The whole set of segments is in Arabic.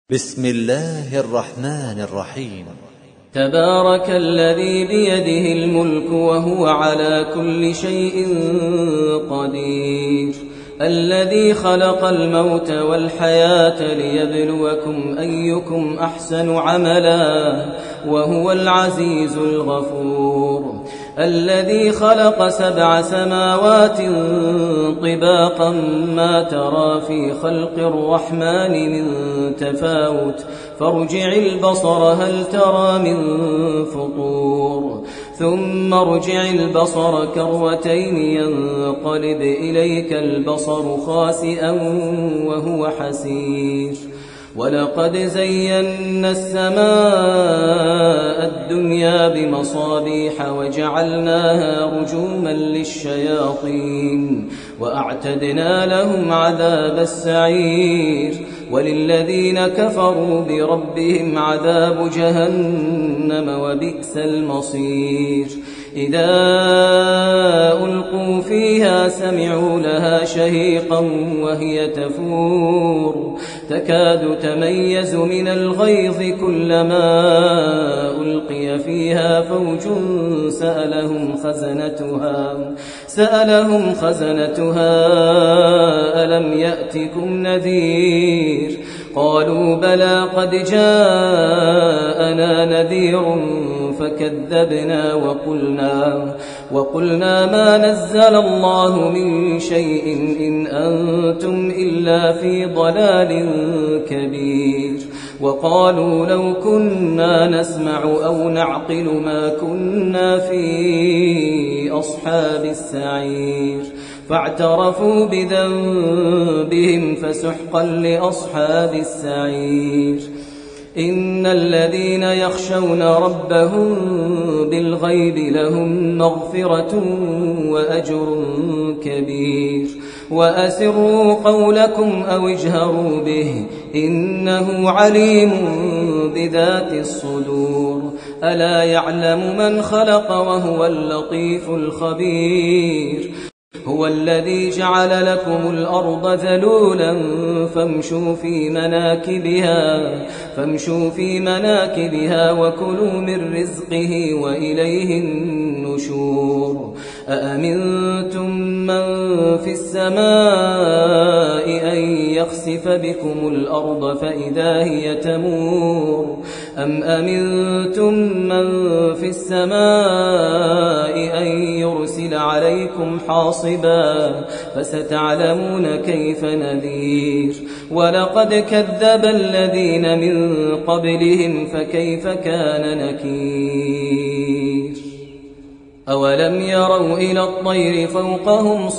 بسم الله الرحمن الرحيم. تبارك الذي بيده الملك وهو على كل شيء قدير، الذي خلق الموت والحياة ليبلوكم أيكم أحسن عملا وهو العزيز الغفور، الذي خلق 7 سماوات طباقا ما ترى في خلق الرحمن من تفاوت فارجع البصر هل ترى من فطور، ثم ارجع البصر كرتين ينقلب إليك البصر خاسئا وهو حسير، ولقد زينا السماء الدنيا بمصابيح وجعلناها رجوما للشياطين وأعتدنا لهم عذاب السعير، وللذين كفروا بربهم عذاب جهنم وبئس المصير. إذا ألقوا فيها سمعوا لها شهيقا وهي تفور تكاد تميز من الغيظ كلما ألقي فيها فوج سألهم خزنتها ألم يأتكم نذير؟ قالوا بلى قد جاءنا نذير فكذبنا وقلنا ما نزل الله من شيء إن أنتم إلا في ضلال كبير، وقالوا لو كنا نسمع أو نعقل ما كنا في أصحاب السعير، فاعترفوا بذنبهم فسحقا لأصحاب السعير. إن الذين يخشون ربهم بالغيب لهم مغفرة وأجر كبير، وأسروا قولكم أو اجهروا به إنه عليم بذات الصدور، ألا يعلم من خلق وهو اللطيف الخبير. هو الذي جعل لكم الأرض ذلولا فامشوا في مناكبها وكلوا من رزقه وإليه النشور. أأمنتم من في السماء أن يخسف بكم الأرض فإذا هي تمور، أم أمنتم من في السماء أن يرسل عليكم حاصبا فستعلمون كيف نذير. ولقد كذب الذين من قبلهم فكيف كان نكير. أولم يروا إلى الطير فوقهم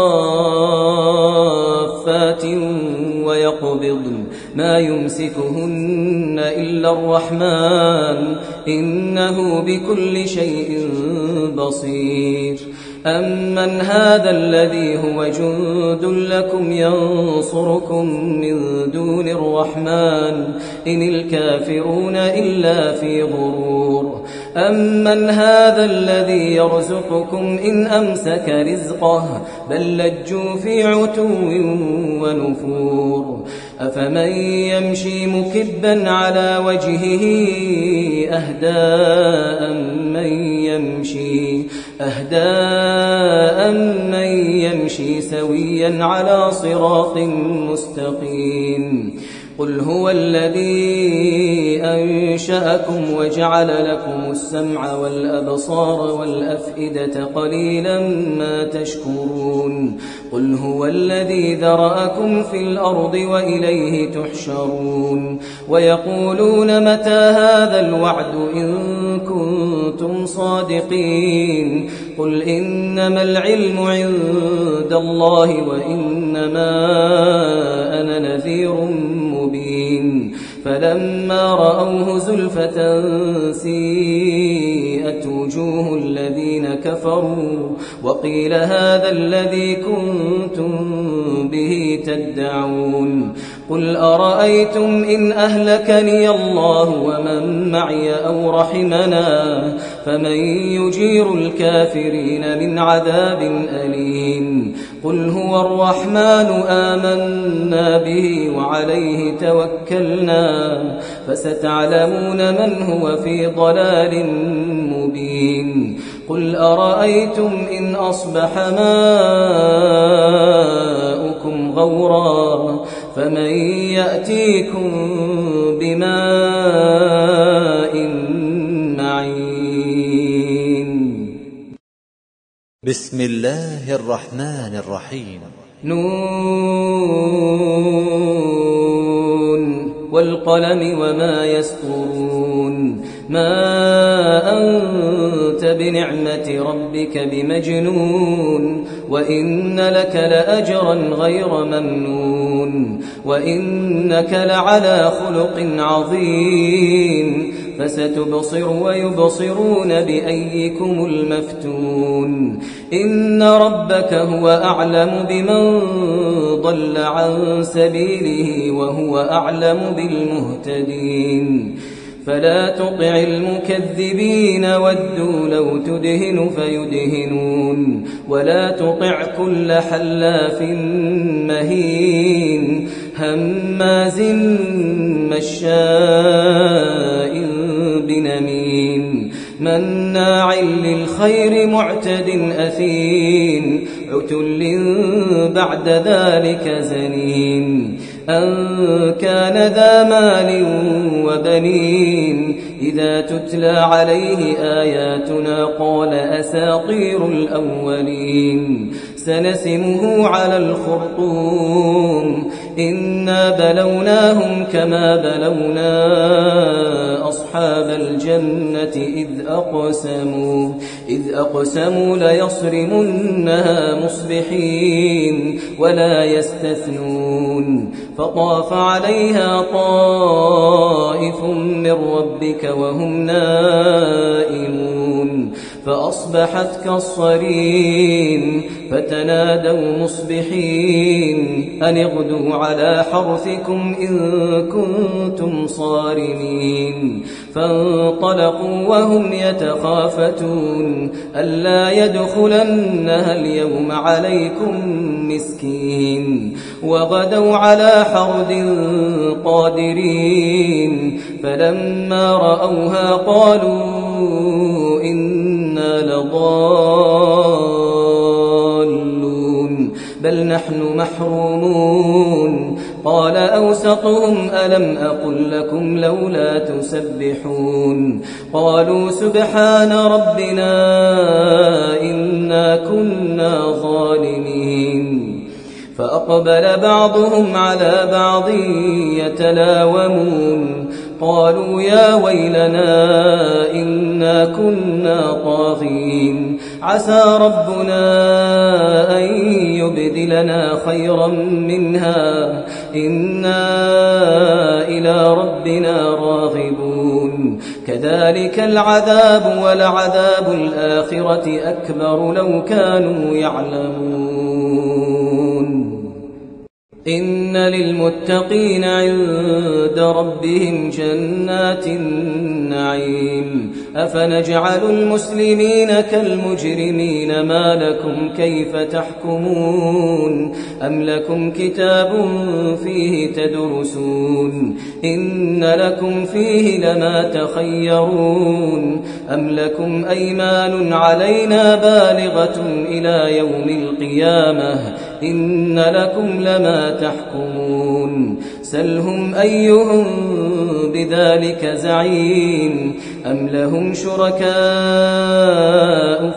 صافات ويقبضن ما يمسكهن إلا الرحمن إنه بكل شيء بصير. أمن هذا الذي هو جند لكم ينصركم من دون الرحمن إن الكافرون إلا في غرور. أمن هذا الذي يرزقكم إن أمسك رزقه بل لجوا في عتو ونفور. أفمن يمشي مكبا على وجهه أهدى من يمشي سويا على صراط مستقيم. قل هو الذي أنشأكم وجعل لكم السمع والأبصار والأفئدة قليلا ما تشكرون. قل هو الذي ذرأكم في الأرض وإليه تحشرون. ويقولون متى هذا الوعد إن كنتم صادقين. قل إنما العلم عند الله وإنما أنا نذير مبين. فلما رأوه زلفة سيئت وجوه الذين كفروا وقيل هذا الذي كنتم به تدعون. قل أرأيتم إن أهلكني الله ومن معي أو رحمنا فمن يجير الكافرين من عذاب أليم. قل هو الرحمن آمنا به وعليه توكلنا فستعلمون من هو في ضلال مبين قل أرأيتم إن أصبح ماؤكم غورا فمن يأتيكم بماء معين. بسم الله الرحمن الرحيم. نون والقلم وما يسطرون ما أنت بنعمة ربك بمجنون وإن لك لأجرا غير ممنون وإنك لعلى خلق عظيم فستبصر ويبصرون بأيكم المفتون إن ربك هو أعلم بمن ضل عن سبيله وهو أعلم بالمهتدين فلا تطع المكذبين ودوا لو تدهن فيدهنون ولا تطع كل حلاف مهين هماز مشاء بنميم مناع للخير معتد أثيم عتل بعد ذلك زنيم أن كان ذا مال وبنين إذا تتلى عليه آياتنا قال أساطير الأولين سنسمه على الخرطوم إنا بلوناهم كما بلونا أصحاب الجنة إذ أقسموا ليصرمنها مصبحين ولا يستثنون فطاف عليها طائف من ربك وهم نائمون فأصبحت كالصريم فتنادوا مصبحين أن اغدوا على حرثكم إن كنتم صارمين فانطلقوا وهم يتخافتون ألا يدخلنها اليوم عليكم مسكين وغدوا على حرد قادرين فلما رأوها قالوا إنا لضالون بل نحن محرومون قال أوسطهم ألم أقل لكم لولا تسبحون قالوا سبحان ربنا إنا كنا ظالمين فأقبل بعضهم على بعض يتلاومون قالوا يا ويلنا إنا كنا طاغين عسى ربنا أن يبدلنا خيرا منها إنا إلى ربنا راغبون كذلك العذاب ولعذاب الآخرة أكبر لو كانوا يعلمون إن للمتقين عند ربهم جنات النعيم أفنجعل المسلمين كالمجرمين ما لكم كيف تحكمون أم لكم كتاب فيه تدرسون إن لكم فيه لما تخيرون أم لكم أيمان علينا بالغة إلى يوم القيامة إن لكم لما تحكمون سلهم أيهم بذلك زعيم أم لهم شركاء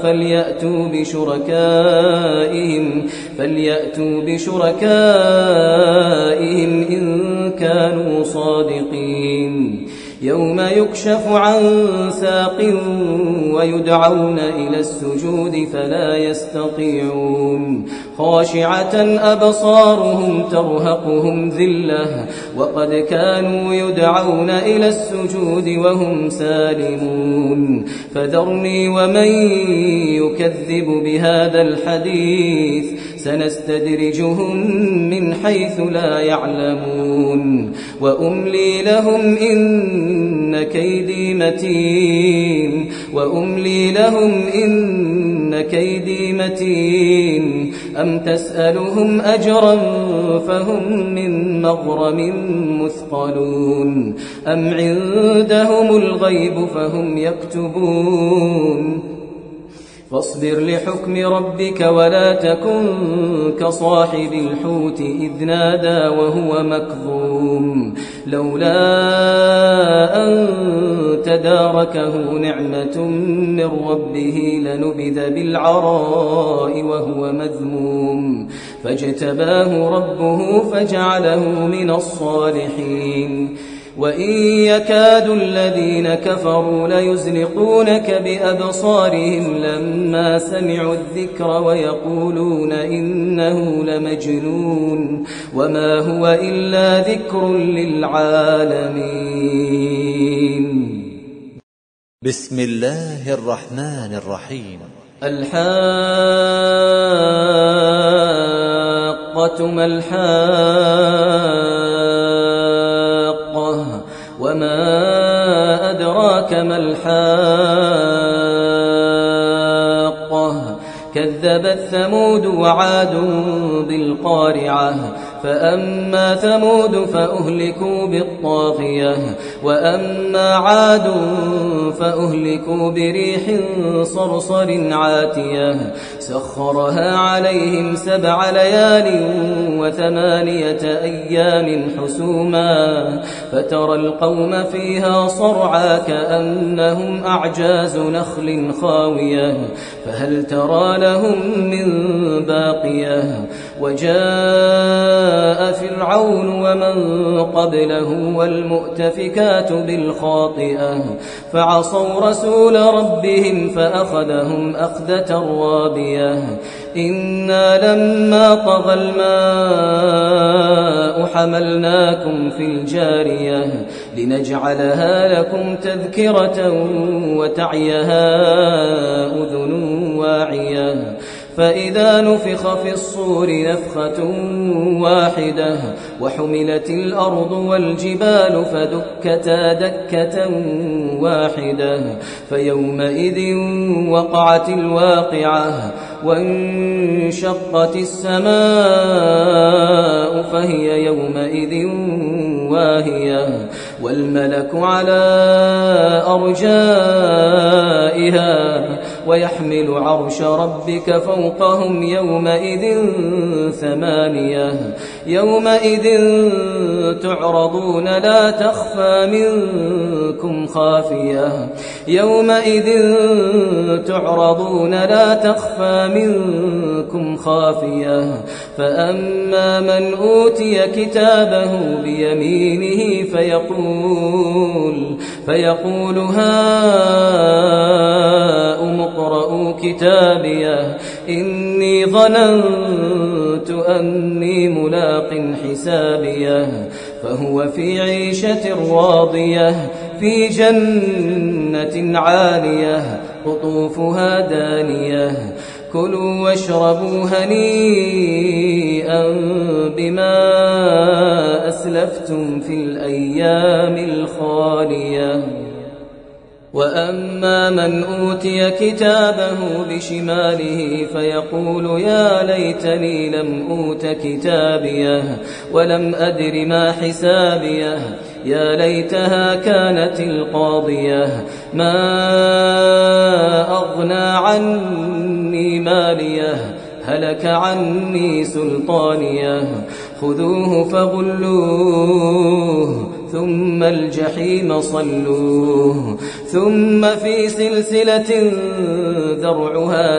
فليأتوا بشركائهم إن كانوا صادقين يوم يكشف عن ساق ويدعون إلى السجود فلا يستطيعون خاشعة أبصارهم ترهقهم ذلة وقد كانوا يدعون إلى السجود وهم سالمون فذرني ومن يكذب بهذا الحديث سنستدرجهم من حيث لا يعلمون وأملي لهم إن كيدي متين وأملي لهم إن كيدي متين أم تسألهم أجرا فهم من مغرم مثقلون أم عندهم الغيب فهم يكتبون فاصبر لحكم ربك ولا تكن كصاحب الحوت إذ نادى وهو مكظوم لولا أن تداركه نعمة من ربه لنبذ بالعراء وهو مذموم فاجتباه ربه فجعله من الصالحين وإن يكاد الذين كفروا ليزلقونك بأبصارهم لما سمعوا الذكر ويقولون إنه لمجنون وما هو إلا ذكر للعالمين. بسم الله الرحمن الرحيم. الحاقة ما الحاقة وما أدراك ما الحاقة كذبت ثمود وعاد بالقارعة فأما ثمود فأهلكوا بالطاغية وأما عاد فأهلكوا بريح صرصر عاتية سخرها عليهم 7 ليال و8 أيام حسوما فترى القوم فيها صرعى كأنهم أعجاز نخل خاوية فهل ترى لهم من باقية وجاء فرعون ومن قبله والمؤتفكات بالخاطئة فعصوا رسول ربهم فأخذهم أخذة رابية إنا لما طغى الماء حملناكم في الجارية لنجعلها لكم تذكرة وتعيها أذن واعية فإذا نفخ في الصور نفخة واحدة وحملت الأرض والجبال فدكتا دكة واحدة فيومئذ وقعت الواقعة وانشقت السماء فهي يومئذ واهية والملك على أرجائها ويحمل عرش ربك فوقهم يومئذ 8 يومئذ تعرضون لا تخفى منكم خافية يومئذ تعرضون لا تخفى منكم خافية فأما من أوتي كتابه بيمينه فيقول هاؤم اقرءوا كتابيه إني ظننت أني ملاق حسابيه فهو في عيشة راضية في جنة عالية قطوفها دانية كلوا واشربوا هنيئا بما أسلفتم في الأيام الخالية وأما من أوتي كتابه بشماله فيقول يا ليتني لم أوت كتابيه ولم أدر ما حسابيه يا ليتها كانت القاضية ما أغنى عني ماليه هلك عني سلطانيه خذوه فغلوه ثم الجحيم صلوه ثم في سلسلة ذرعها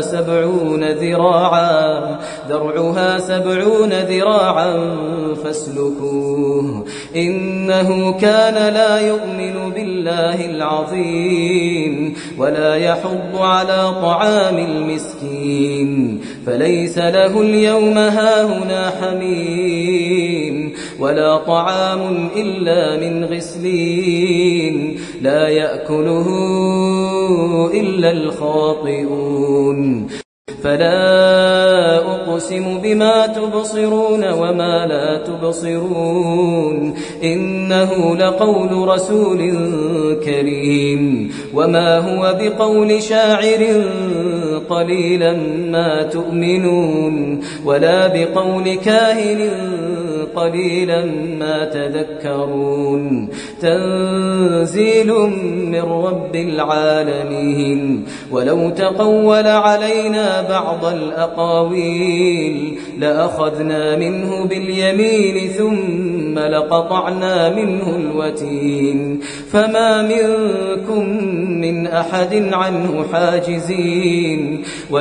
70 ذراعا فاسلكوه إنه كان لا يؤمن بالله العظيم ولا يحض على طعام المسكين فليس له اليوم هاهنا حميم ولا طعام إلا من غسلين لا يأكله إلا الخاطئون فلا أقسم بما تبصرون وما لا تبصرون إنه لقول رسول كريم وما هو بقول شاعر قليلا ما تؤمنون ولا بقول كاهن قليلا ما تذكرون تنزيل من رب العالمين ولو تقول علينا بعض الأقاويل لأخذنا منه باليمين ثم لقطعنا منه الوتين فما منكم من أحد عنه حاجزين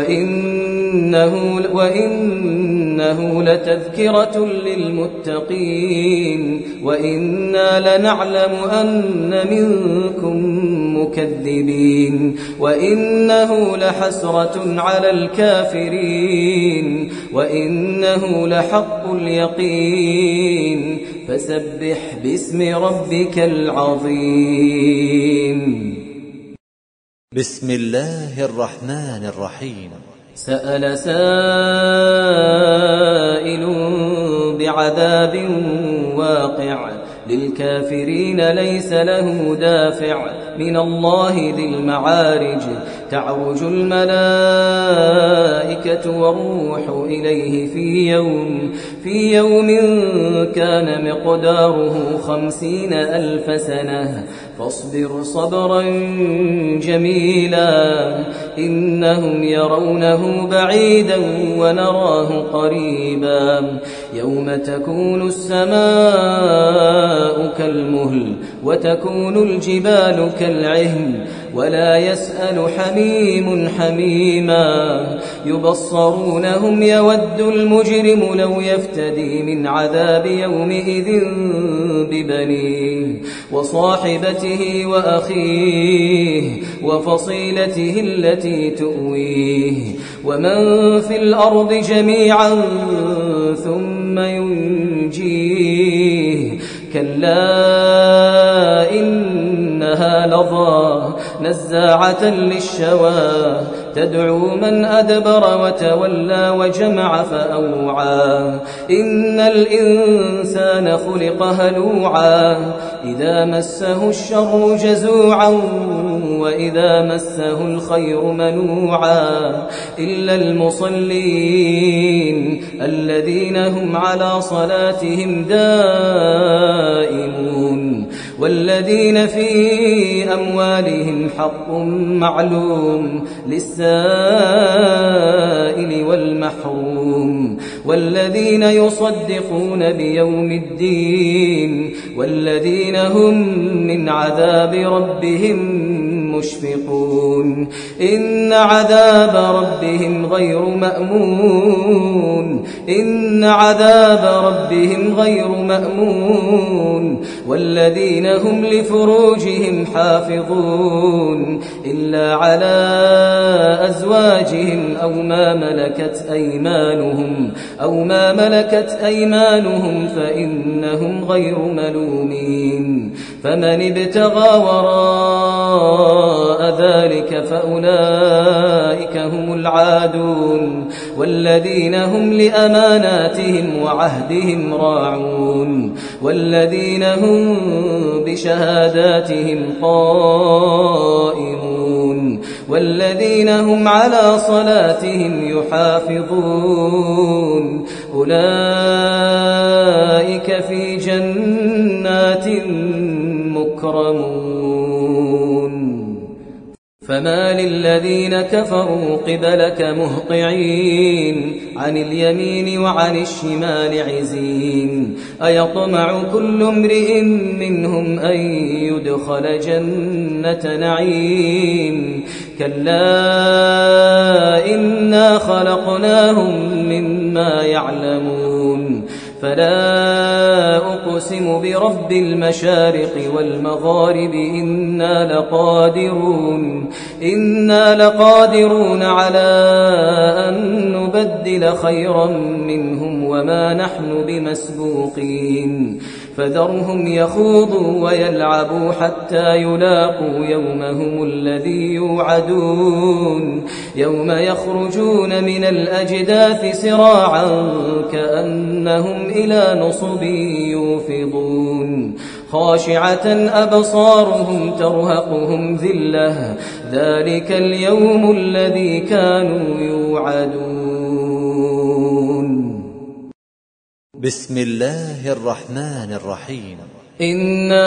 وإنه لتذكرة للمتقين وإنا لنعلم أن منكم مكذبين وإنه لحسرة على الكافرين وإنه لحق اليقين فسبح باسم ربك العظيم. بسم الله الرحمن الرحيم. سأل سائل بعذاب واقع للكافرين ليس له دافع من الله ذي المعارج تعرج الملائكة والروح إليه في يوم كان مقداره 50,000 سنة فاصبر صبرا جميلا إنهم يرونه بعيدا ونراه قريبا يوم تكون السماء كالمهل وتكون الجبال كالعهن ولا يسأل حميم حميما يبصرونهم يود المجرم لو يفتدي من عذاب يومئذ ببنيه وصاحبته وأخيه وفصيلته التي تؤويه ومن في الأرض جميعا ثم ينجيه كلا إنها لظى نزاعة للشوى تدعو من أدبر وتولى وجمع فأوعى إن الإنسان خلق هلوعا إذا مسه الشر جزوعا وإذا مسه الخير منوعا إلا المصلين الذين هم على صلاتهم دائمون والذين في أموالهم حق معلوم للسائل والمحروم والذين يصدقون بيوم الدين والذين هم من عذاب ربهم مشفقون إن عذاب ربهم غير مأمون إن عذاب ربهم غير مأمون والذين هم لفروجهم حافظون إلا على أزواجهم أو ما ملكت أيمانهم فإنهم غير ملومين فمن ابتغى وراء ذلك فأولئك هم العادون والذين هم لأماناتهم وعهدهم راعون والذين هم بشهاداتهم قائمون والذين هم على صلاتهم يحافظون أولئك في جنات مكرمون فما للذين كفروا قبلك مهطعين عن اليمين وعن الشمال عزين أيطمع كل امرئ منهم أن يدخل جنة نعيم كلا إنا خلقناهم مما يعلمون فلا أقسم برب المشارق والمغارب إنا لقادرون على أن نبدل خيرا منهم وما نحن بمسبوقين فذرهم يخوضوا ويلعبوا حتى يلاقوا يومهم الذي يوعدون يوم يخرجون من الأجداث سراعا كأنهم إلى نصب يوفضون خاشعة أبصارهم ترهقهم ذلة ذلك اليوم الذي كانوا يوعدون. بسم الله الرحمن الرحيم. إنا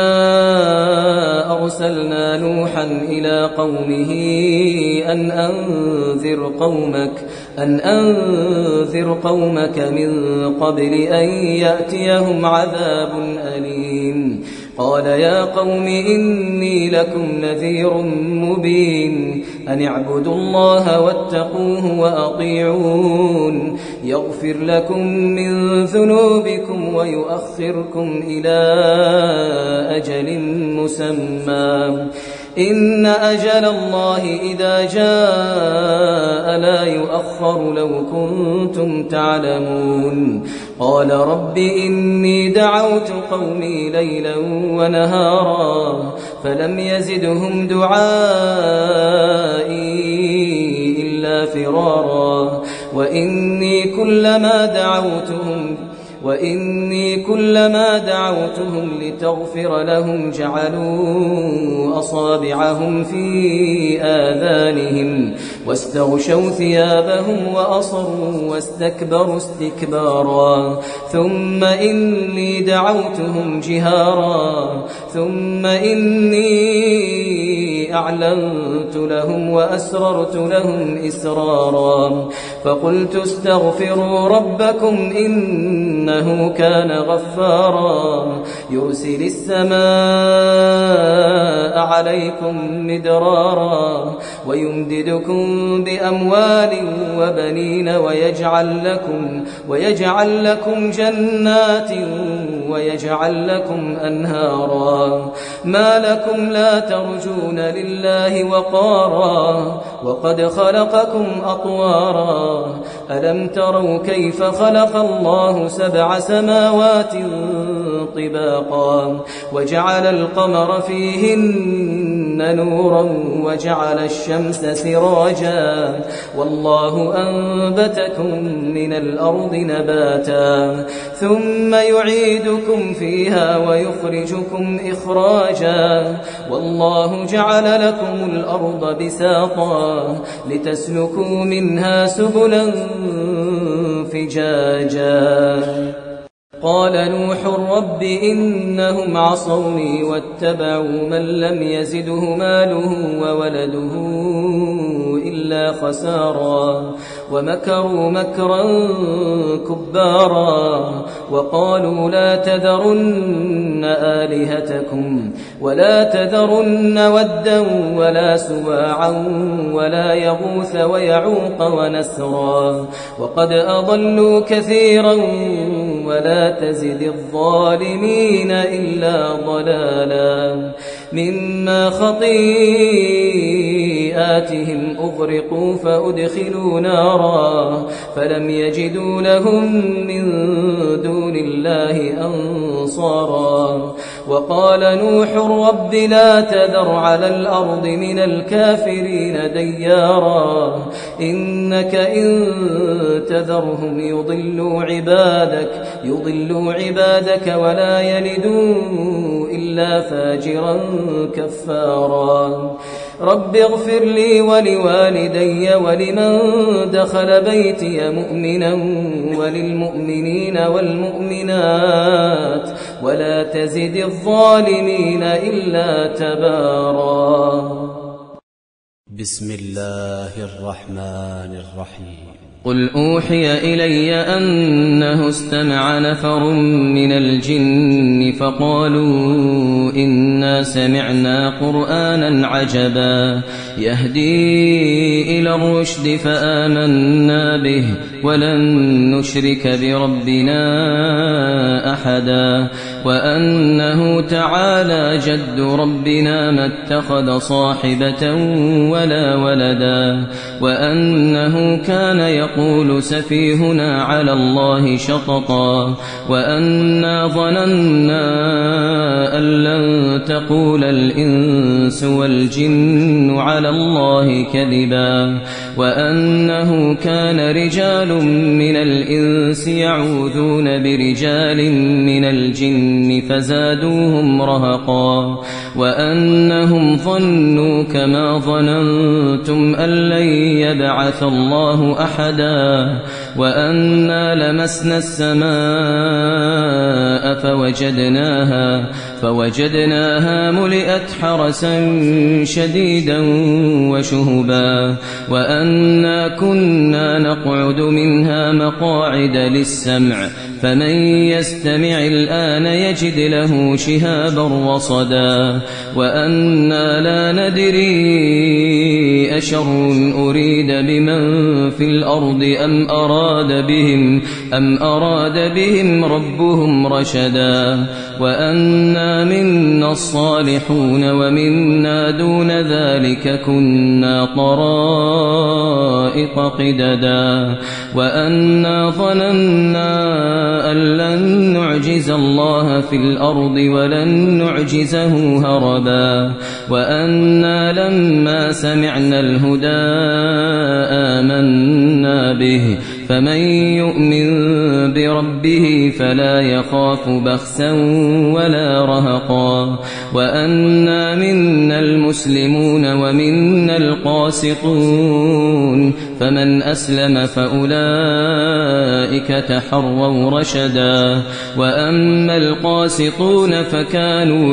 أرسلنا نوحا إلى قومه أن أنذر قومك من قبل أن يأتيهم عذاب أليم قال يا قوم إني لكم نذير مبين أن اعبدوا الله واتقوه وأطيعون يغفر لكم من ذنوبكم ويؤخركم إلى أجل مسمى إن أجل الله إذا جاء لا يؤخر لو كنتم تعلمون قال رب إني دعوت قومي ليلا ونهارا فلم يزدهم دعائي إلا فرارا وإني كلما دعوتهم لتغفر لهم جعلوا أصابعهم في آذانهم واستغشوا ثيابهم وأصروا واستكبروا استكبارا ثم إني دعوتهم جهارا ثم إني أعلنت لهم وأسررت لهم إسرارا فقلت استغفروا ربكم إنه كان غفارا يرسل السماء عليكم مدرارا ويمددكم بأموال وبنين ويجعل لكم جنات ويجعل لكم أنهارا ما لكم لا ترجون لله وقارا وقد خلقكم أطوارا ألم تروا كيف خلق الله 7 سماوات طباقا وجعل القمر فيهن نورا وجعل الشمس سراجا والله أنبتكم من الأرض نباتا ثم يعيدكم فيها ويخرجكم إخراجا والله جعل لكم الأرض بساطا لتسلكوا منها سبلا فجاجا قال نوح رب إنهم عصوني واتبعوا من لم يزده ماله وولده إلا خسارا ومكروا مكرا كبارا وقالوا لا تذرن آلهتكم ولا تذرن ودا ولا سواعا ولا يغوث ويعوق ونسرا وقد أضلوا كثيرا ولا تزد الظالمين إلا ضلالا مما خطيئاتهم أغرقوا فأدخلوا نارا فلم يجدوا لهم من دون الله أنصارا وقال نوح رب لا تذر على الأرض من الكافرين ديارا إنك إن تذرهم يضلوا عبادك ولا يلدوا إلا فاجرا كفارا رب اغفر لي ولوالدي ولمن دخل بيتي مؤمنا وللمؤمنين والمؤمنات ولا تزد الظالمين إلا تبارا. بسم الله الرحمن الرحيم. قل أوحي إلي أنه استمع نفر من الجن فقالوا إنا سمعنا قرآنا عجبا يهدي إلى الرشد فآمنا به ولن نشرك بربنا أحدا وأنه تعالى جد ربنا ما اتخذ صاحبة ولا ولدا وأنه كان يقول سفيهنا على الله شططا وأنا ظننا أن لن تقول الإنس والجن على الله كذبا وأنه كان رجال من الإنس يعوذون برجال من الجن فزادوهم رهقا وأنهم ظنوا كما ظننتم أن لن يبعث الله أحدا وأنا لمسنا السماء فوجدناها ملئت حرسا شديدا وشهبا وأنا كنا نقعد منها مقاعد للسمع فمن يستمع الآن يجد له شهابا رصدا وأنا لا ندري أشر أريد بمن في الأرض أم أراد بهم ربهم رشدا وأنا منا الصالحون ومنا دون ذلك كنا طرائق قددا وأنا ظننا أن لن نعجز الله في الأرض ولن نعجزه هربا وأنا لما سمعنا الهدى آمنا به فمن يؤمن بربه فلا يخاف بخسا ولا رهقا وأنا منا المسلمون ومنا القاسطون فمن أسلم فأولئك تحروا رشدا وأما القاسطون فكانوا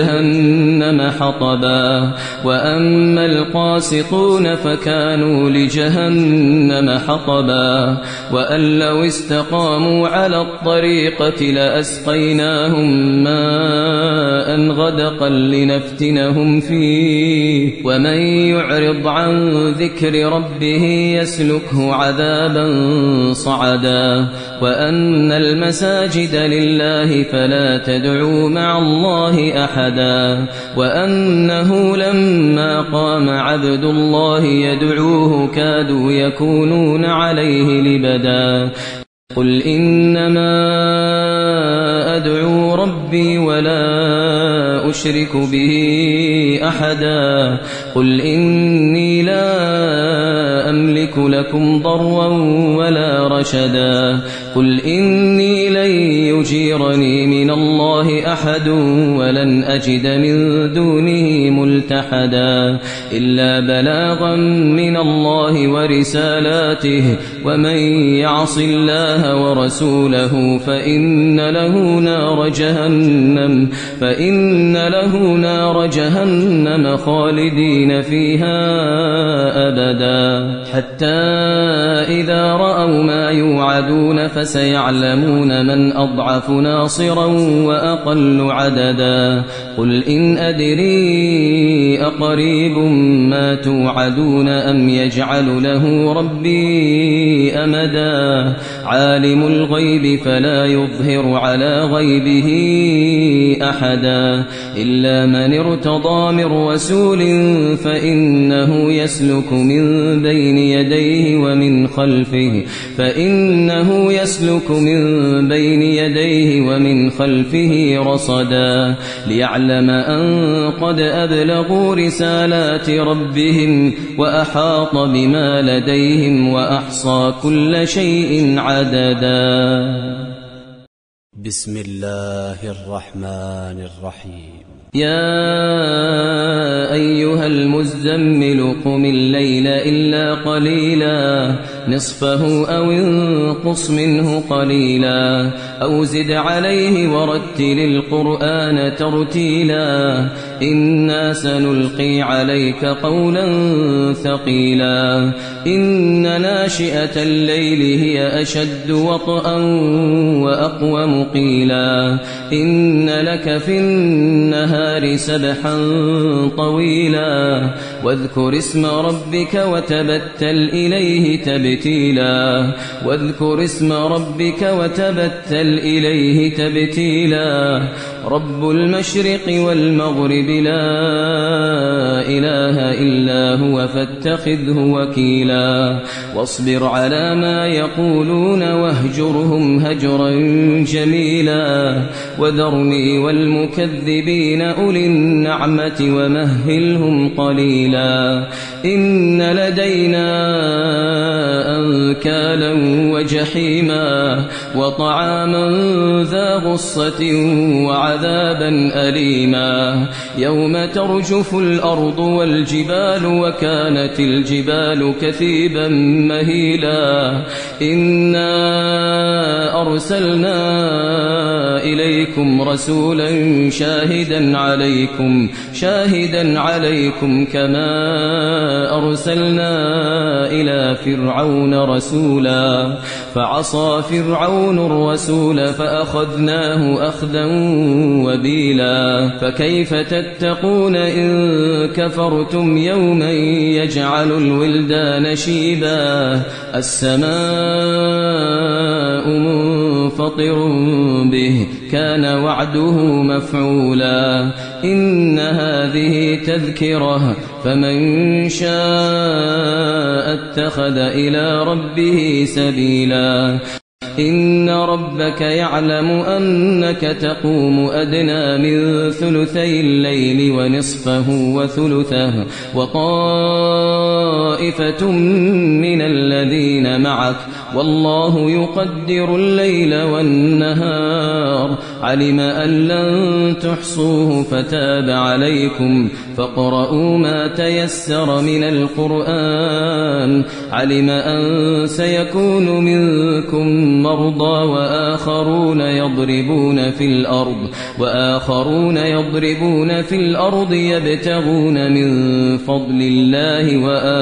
لجهنم حطبا وأن لو استقاموا على الطريقة لأسقيناهم ماء غدقا لنفتنهم فيه ومن يعرض عن ذكر ربه يسلكه عذابا صعدا وأن المساجد لله فلا تدعوا مع الله أحدا وأنه لما قام عبد الله يدعوه كادوا يكونون عليه لبدا قل إنما أدعو ربي ولا أشرك به أحدا قل إني لا أملك لكم ضرا ولا رشدا قل إني لن يجيرني من الله أحد ولن أجد من دونه ملتحدا إلا بلاغا من الله ورسالاته ومن يعص الله ورسوله فإن له نار جهنم خالدين فيها أبدا حتى إذا رأوا ما يوعدون فسيعلمون من أضعف ناصرا وأقل عددا قل إن أدري أقريب ما توعدون أم يجعل له ربي أمدا عالم الغيب فلا يظهر على غيبه أحدا إلا من ارتضى من رسول فإنه يسلك من بين يديه ومن خلفه رصدا ليعلم أن قد أبلغوا رسالات ربهم وأحاط بما لديهم وأحصى كل شيء عددا. بسم الله الرحمن الرحيم. يا أيها المزمل قم الليل إلا قليلا نصفه أو انقص منه قليلا أو زد عليه ورتل القرآن ترتيلا إنا سنلقي عليك قولا ثقيلا إن ناشئة الليل هي أشد وطئا وأقوم قيلا إن لك في النهار سبحا طويلا واذكر اسم ربك وتبتل إليه تبتيلا تبتيلا واذكر اسم ربك وتبتل إليه تبتيلا رب المشرق والمغرب لا إله إلا هو فاتخذه وكيلا واصبر على ما يقولون واهجرهم هجرا جميلا وذرني والمكذبين أولي النعمة ومهلهم قليلا إن لدينا أنكالا وجحيما وطعاما ذا غصة وعذابا أليما يوم ترجف الأرض والجبال وكانت الجبال كثيبا مهيلا إنا أرسلنا إليكم رسولا شاهدا عليكم كما أرسلنا إلى فرعون رسولا فعصى فرعون الرسول فأخذناه أخذا وبيلا فكيف تتقون إن كفرتم يوما يجعل الولدان شيبا السماء منفطر به كان وعده مفعولا إن هذه تذكرة فمن شاء اتخذ إلى ربه سبيلا إن ربك يعلم أنك تقوم أدنى من ثلثي الليل ونصفه وثلثه وطائفة من الذين معك والله يقدر الليل والنهار علم أن لن تحصوه فتاب عليكم فاقرؤوا ما تيسر من القرآن علم أن سيكون منكم مرضى وآخرون يضربون في الأرض يبتغون من فضل الله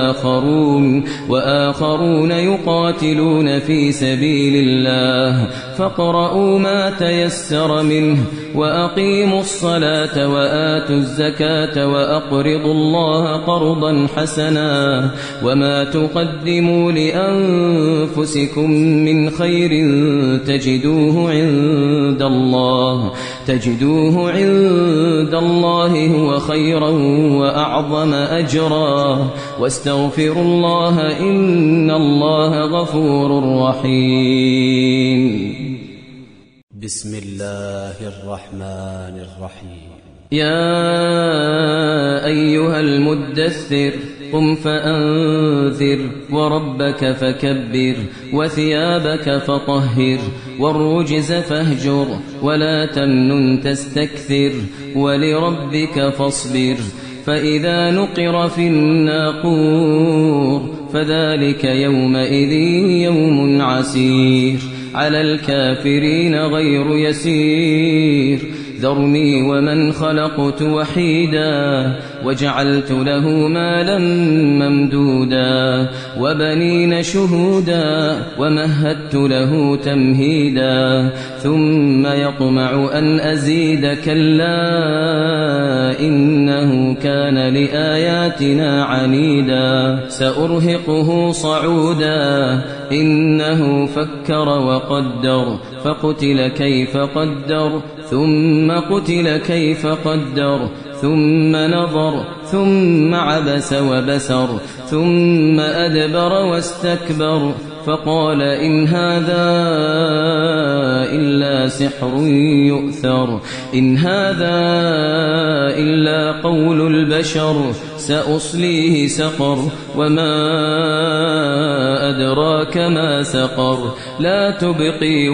وآخرون يقاتلون في سبيل الله فاقرؤوا ما تيسر منه وأقيموا الصلاة وآتوا الزكاة وأقرضوا الله قرضا حسنا وما تقدموا لأنفسكم من خير تجدوه عند الله هو خيرا وأعظم أجرا واستغفروا الله إن الله غفور رحيم بسم الله الرحمن الرحيم يا أيها المدثر قم فأنذر وربك فكبر وثيابك فطهر والرجز فاهجر ولا تمنن تستكثر ولربك فاصبر فإذا نقر في الناقور فذلك يومئذ يوم عسير على الكافرين غير يسير ذرني ومن خلقت وحيدا وجعلت له مالا ممدودا وبنين شهودا ومهدت له تمهيدا ثم يطمع أن أزيد كلا إنه كان لآياتنا عنيدا سأرهقه صعودا إنه فكر وقدر فقتل كيف قدر ثم قتل كيف قدر ثم نظر ثم عبس وبسر ثم أدبر واستكبر فقال إن هذا إلا سحر يؤثر إن هذا إلا قول البشر سأصليه سقر وما أدراك ما سقر لا تبقي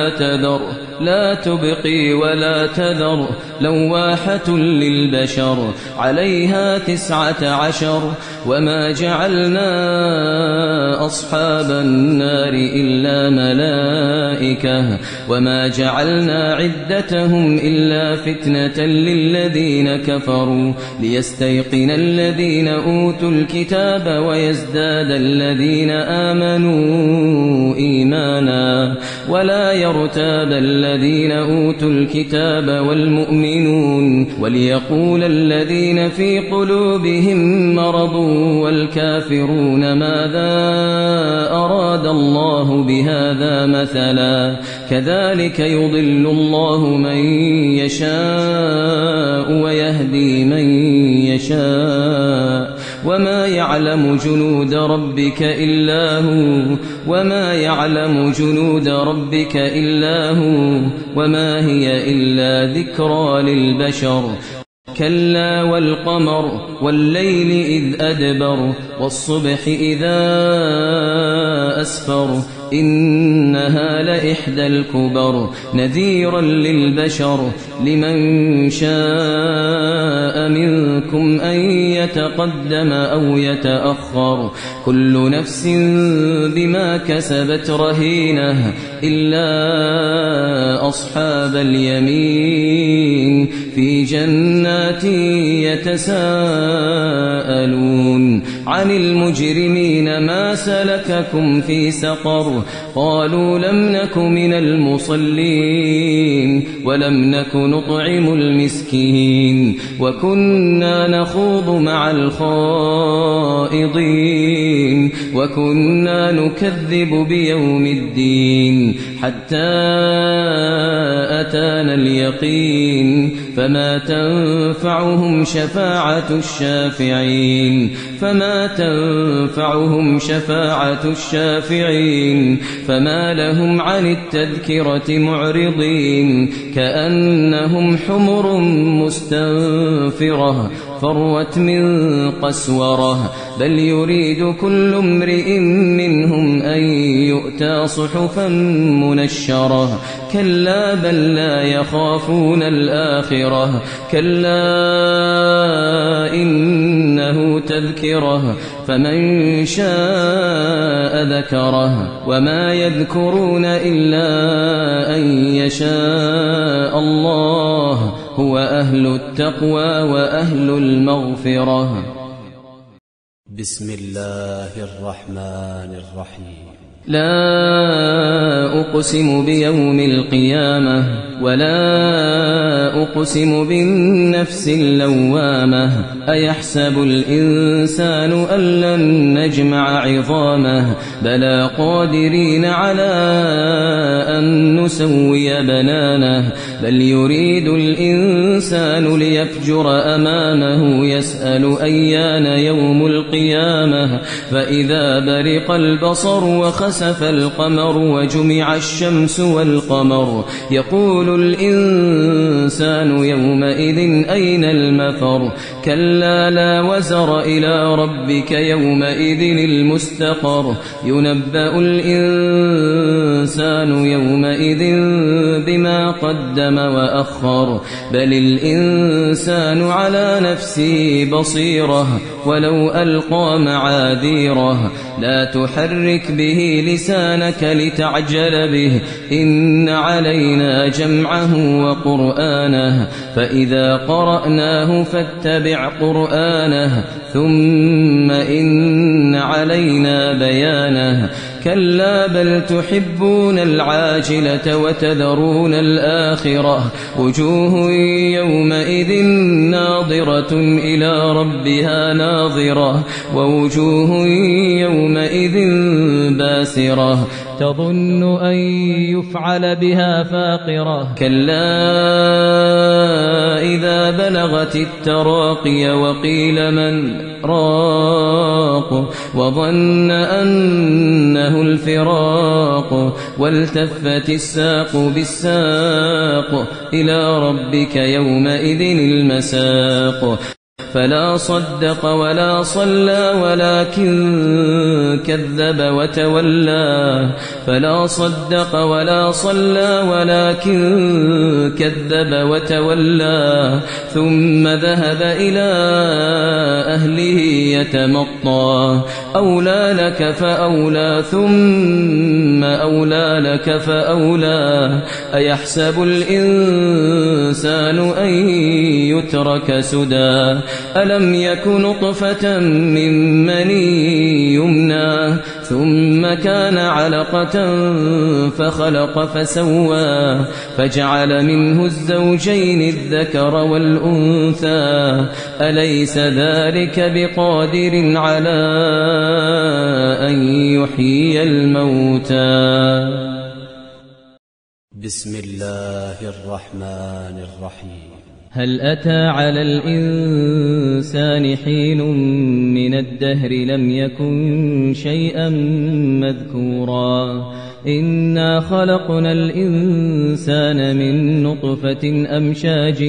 ولا تذر لواحة للبشر عليها 19 وما جعلنا أصحاب النار إلا ملائكة وما جعلنا عدتهم إلا فتنة للذين كفروا ليستيقن الذين أوتوا الكتاب ويزداد الذين آمنوا إيمانا ولا يرتاب الذين أوتوا الكتاب والمؤمنون وليقول الذين في قلوبهم مرض والكافرون ماذا أراد الله بهذا مثلا كذلك يضل الله من يشاء ويهدي من يشاء وما يعلم جنود ربك إلا هو وما هي إلا ذكرى للبشر كلا والقمر والليل إذ أدبر والصبح إذا أسفر إنها لإحدى الكبر نذيرا للبشر لمن شاء منكم أن يتقدم أو يتأخر كل نفس بما كسبت رهينة إلا أصحاب اليمين في جنات يتساءلون عن المجرمين ما سلككم في سقر قالوا لم نك من المصلين ولم نك نطعم المسكين وكنا نخوض مع الخائضين وكنا نكذب بيوم الدين حتى أتانا اليقين فما تنفعهم شفاعة الشافعين فما لهم عن التذكرة معرضين كأنهم حمر مستنفرة فروت من قسورة بل يريد كل امرئ منهم أن يؤتى صحفا منشرة كلا بل لا يخافون الآخرة كلا إنه تذكرة فمن شاء ذكره وما يذكرون إلا أن يشاء الله هو أهل التقوى وأهل المغفرة. بسم الله الرحمن الرحيم. لا أقسم بيوم القيامة ولا أقسم بالنفس اللوامة أيحسب الإنسان أن لن نجمع عظامه بلى قادرين على أن نسوي بنانه بل يريد الإنسان ليفجر أمامه يسأل أيان يوم القيامة فإذا برق البصر وخسف القمر وجمع الشمس والقمر يقول الإنسان يومئذ أين المفر كلا لا وزر إلى ربك يومئذ المستقر ينبأ الإنسان يومئذ بما قدم وأخر بل الإنسان على نفسه بصيرة ولو ألقى معاذيره لا تحرك به لسانك لتعجل به إن علينا جمعه وقرآنه فإذا قرأناه فاتبع قرآنه ثم إن علينا بيانه كلا بل تحبون العاجلة وتذرون الآخرة وجوه يومئذ ناظرة إلى ربها ناظرة ووجوه يومئذ باسرة تظن أن يفعل بها فاقرة كلا إذا بلغت التراقي وقيل من راق وظن أنه الفراق والتفت الساق بالساق إلى ربك يومئذ المساق فلا صدق ولا صلى ولكن كذب وتولى فلا صدق ولا صلى ولكن كذب وتولى ثم ذهب إلى أهله يتمطى أولى لك فأولى ثم أولى لك فأولى أيحسب الإنسان أن يترك سدى ألم يك نطفة من مني يمنى ثم كان علقة فخلق فسوى فجعل منه الزوجين الذكر والأنثى أليس ذلك بقادر على أن يحيي الموتى. بسم الله الرحمن الرحيم. هل أتى على الإنسان حين من الدهر لم يكن شيئا مذكورا إنا خلقنا الإنسان من نطفة أمشاج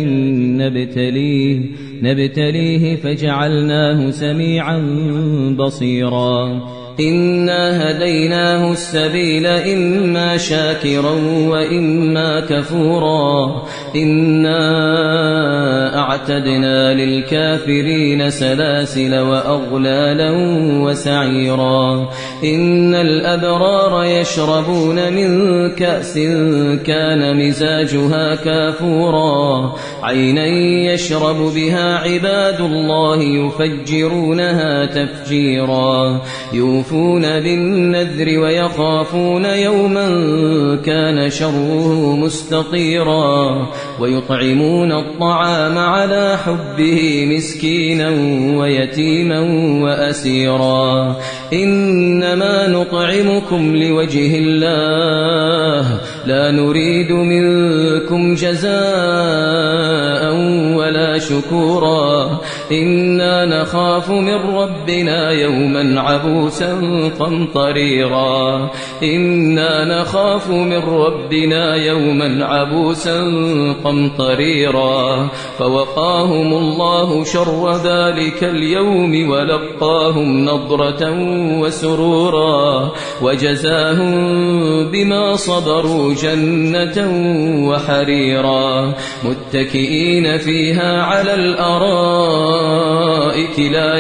نبتليه فجعلناه سميعا بصيرا إنا هديناه السبيل إما شاكرا وإما كفورا إنا أعتدنا للكافرين سلاسل وأغلالا وسعيرا إن الأبرار يشربون من كأس كان مزاجها كافورا عينا يشرب بها عباد الله يفجرونها تفجيرا يوفون بالنذر ويخافون يوما كان شره مستطيرا ويطعمون الطعام على حبه مسكينا ويتيما وأسيرا إنما نطعمكم لوجه الله لا نريد منكم جزاء ولا شكورا إنا نخاف من ربنا يوما عبوسا قمطريرا إنا نخاف من ربنا يوما عبوسا قمطريرا فوقاهم الله شر ذلك اليوم ولقاهم نضرة وسرورا وجزاهم بما صبروا جنة وحريرا متكئين فيها على الأرائك لا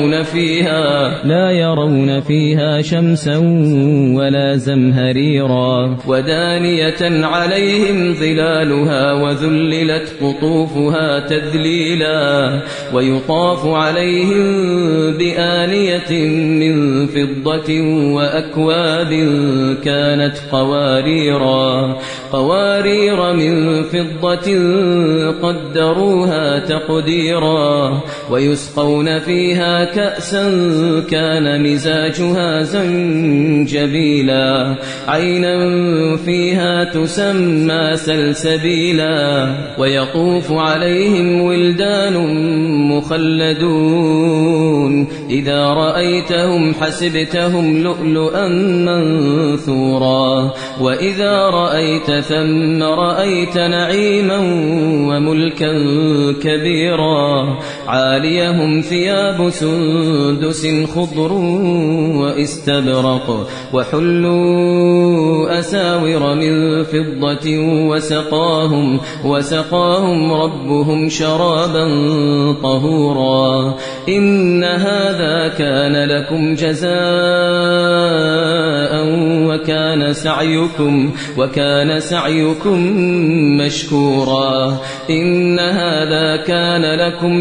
يرون فيها شمسا ولا زمهريرا ودانية عليهم ظلالها وذللت قطوفها تذليلا ويطاف عليهم بآنية من فضة وأكواب كانت قوارير من فضة قدروها تقديرا ويسقون فيها كأسا كان مزاجها زنجبيلا عينا فيها تسمى سلسبيلا ويطوف عليهم ولدان مخلدون إذا رأيتهم حسبتهم لؤلؤا منثورا وإذا رأيت ثم رأيت نعيما وملكا كبيرا عاليهم ثياب سندس خضر واستبرق وحلوا أساور من فضة وسقاهم ربهم شرابا طهورا إن هذا كان لكم جزاء وكان سعيكم مشكورا إن هذا كان لكم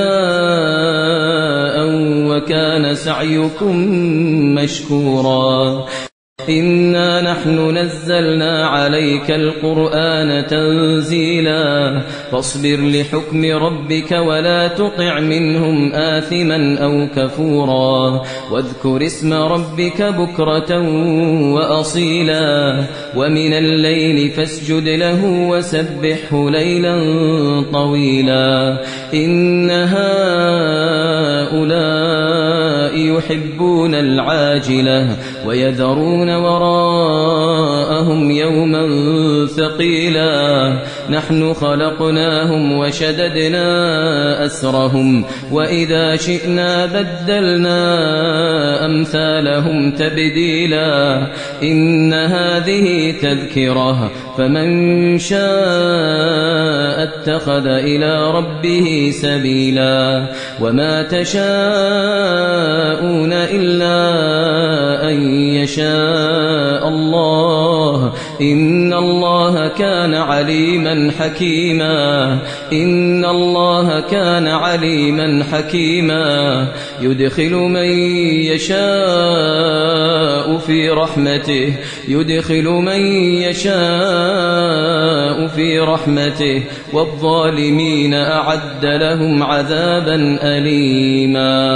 جزاء وكان سعيكم مشكورا إنا نحن نزلنا عليك القرآن تنزيلا فاصبر لحكم ربك ولا تطع منهم آثما أو كفورا واذكر اسم ربك بكرة وأصيلا ومن الليل فاسجد له وسبحه ليلا طويلا إن هؤلاء يحبون العاجلة ويذرون وراءهم يوما ثقيلا نحن خلقناهم وشددنا أسرهم وإذا شئنا بدلنا أمثالهم تبديلا إن هذه تذكرة فمن شاء اتخذ إلى ربه سبيلا وما تشاءون إلا أن يشاء الله إن الله كان عليما حكيما إن الله كان عليما حكيما يدخل من يشاء في رحمته والظالمين أعد لهم عذابا أليما.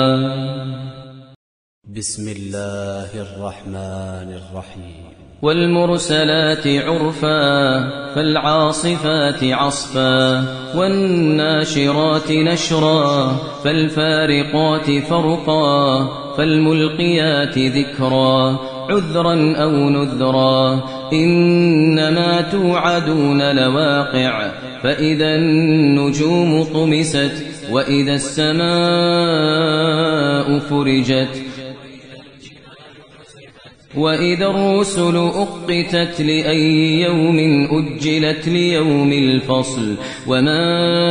بسم الله الرحمن الرحيم. والمرسلات عرفا فالعاصفات عصفا والناشرات نشرا فالفارقات فرقا فالملقيات ذكرا عذرا أو نذرا إنما توعدون لواقع فإذا النجوم طمست وإذا السماء فرجت وإذا الرسل أقتت لأي يوم أجلت ليوم الفصل وما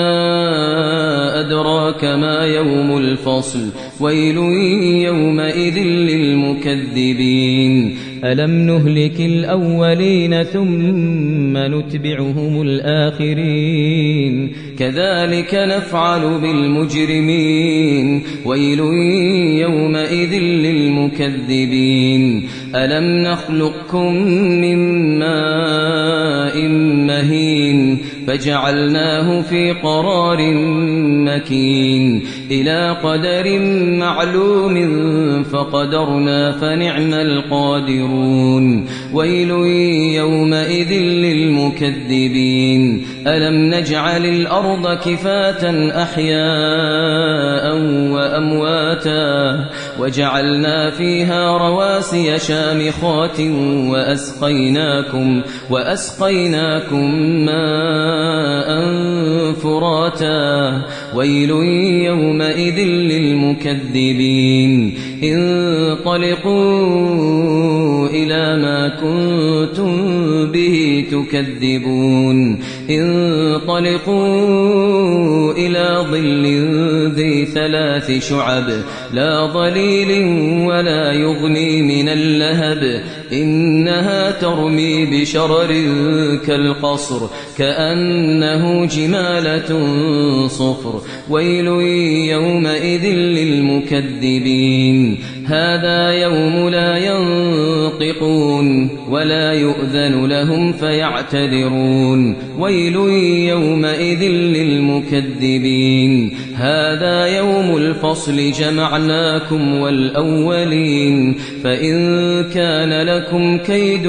أدراك ما يوم الفصل ويل يومئذ للمكذبين ألم نهلك الأولين ثم نتبعهم الآخرين كذلك نفعل بالمجرمين ويل يومئذ للمكذبين ألم نخلقكم من ماء مهين فجعلناه في قرار مكين إلى قدر معلوم فقدرنا فنعم القادرون ويل يومئذ للمكذبين ألم نجعل الأرض كفاة أحياء وأمواتا وجعلنا فيها رواسي شامخات وأسقيناكم ماء فراتا ويل يومئذ للمكذبين انطلقوا إلى ما كنتم به تكذبون انطلقوا إلى ظل ذي 3 شعب لا ظليل ولا يغني من اللهب إنها ترمي بشرر كالقصر كأنه جمالة صفر ويل يومئذ للمكذبين هذا يوم لا ينطقون ولا يؤذن لهم فيعتذرون ويل يومئذ للمكذبين هذا يوم الفصل جمعناكم والأولين فإن كان لكم كيد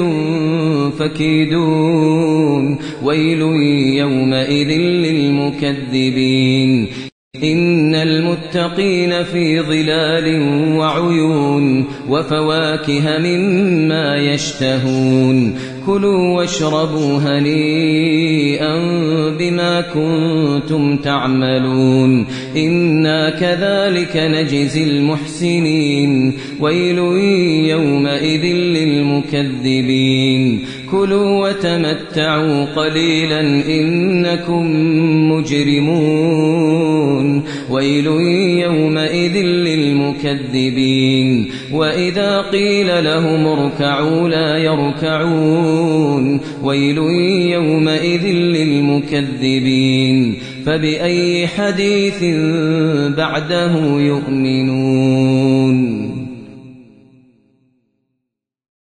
فكيدون ويل يومئذ للمكذبين إن المتقين في ظلال وعيون وفواكه مما يشتهون كلوا واشربوا هنيئا بما كنتم تعملون إنا كذلك نجزي المحسنين ويل يومئذ للمكذبين كلوا وتمتعوا قليلا إنكم مجرمون ويل يومئذ للمكذبين وإذا قيل لهم اركعوا لا يركعون ويل يومئذ للمكذبين فبأي حديث بعده يؤمنون